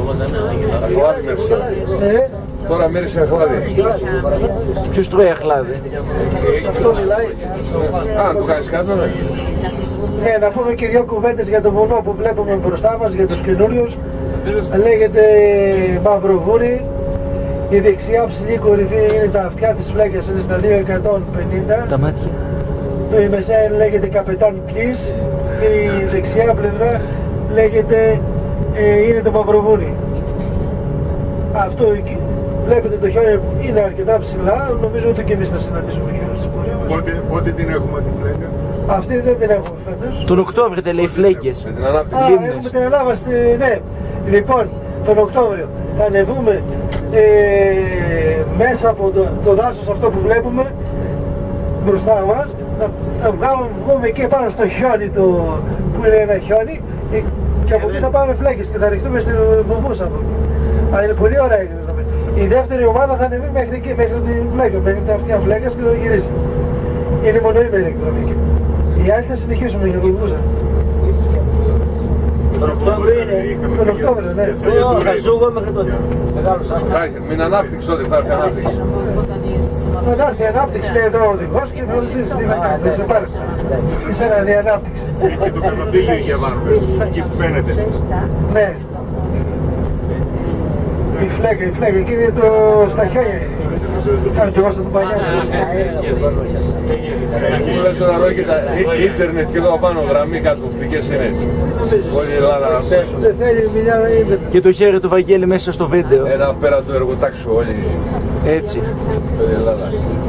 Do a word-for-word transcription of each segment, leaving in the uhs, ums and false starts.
Αχλάδι μέσα. Ε, Τώρα μύρισε αχλάδι. Ποιος τρώει αχλάδι? αυτό μιλάει. Α, του κάνεις κάτω, ναι. Ναι, να πούμε και δύο κουβέντες για το βουνό που βλέπουμε μπροστά μας, για τους καινούριους. Λέγεται Μαυροβούρι. Η δεξιά ψηλή κορυφή είναι τα αυτιά της Φλέκιας, είναι στα δύο χιλιάδες εκατόν πενήντα. Τα μάτια. Το η μεσαία λέγεται Καπετάν Πλής και η δεξιά πλευρά λέγεται, ε, είναι το Μαυροβούρι. Αυτό εκεί, βλέπετε το χιόνι είναι αρκετά ψηλά, νομίζω ότι και εμείς θα συναντήσουμε χιόνι στην πορεία μας. Πότε, πότε την έχουμε τη Φλέκια? Αυτή δεν την έχουμε φέτος. Τον Οκτώβριο δεν λέει φλέκες. Με την Α, ανάπτυξη. έχουμε την ανάβαση, ναι. Λοιπόν, τον Οκτώβριο θα ανεβούμε ε, μέσα από το, το δάσος αυτό που βλέπουμε μπροστά μας. Θα, θα βγάλουμε, βγούμε εκεί πάνω στο χιόνι το, που είναι ένα χιόνι και, και από εκεί θα πάμε φλέκες και θα ρηχτούμε στην Βουβούσα από εκεί. Αλλά είναι πολύ ωραία η εκδρομή. Η δεύτερη ομάδα θα ανεβεί μέχρι εκεί, μέχρι την φλέκα, μέχρι τα αυτιά φλέκας και θα γυρίσει. Είναι μονοήμερη εκδρομή. Οι άλλοι θα συνεχίσουμε για την Βουβούσα. Τον Οκτώβριο είναι. Τον Οκτώβριο, ναι. Θα ζούγω μέχρι τότε. Μεγάλος Θα έχει, μην ανάπτυξη τότε, θα έρθει ανάπτυξη. Θα έρθει η ανάπτυξη, λέει εδώ ο οδηγός και θα ζήσει τι θα κάνει. Θα σε πάρει. Είσαι ένα η ανάπτυξη. Εκεί το καταπήγιο είχε βάρουμε, εκεί που φαίνεται. Ναι. Η φλέκα, η φλέκα, εκεί είναι το στα χιόνια. Κάνω κι εγώ στο τουμπανιά. Μου λες τώρα εδώ και τα ίντερνετ και εδώ πάνω γραμμή κάτω, δικές είναι. Όλη η Ελλάδα. Δεν θέλει μιλιά με ίντερνετ. Και το χέρι του Βαγγέλη μέσα στο βίντεο. Ένα πέρα του εργοτάξου όλη Έτσι. η Ελλάδα.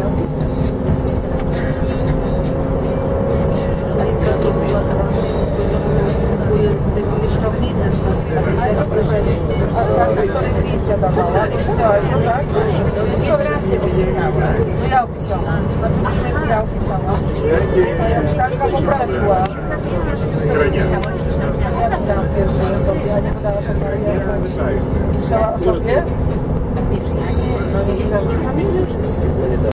Fotografie pisała. No ja opisałam. Ja opisałam. Stalka poprawiła. Ja pisałam pierwszy sobie, a nie podała sobie. Pisała o sobie? No nie, nie.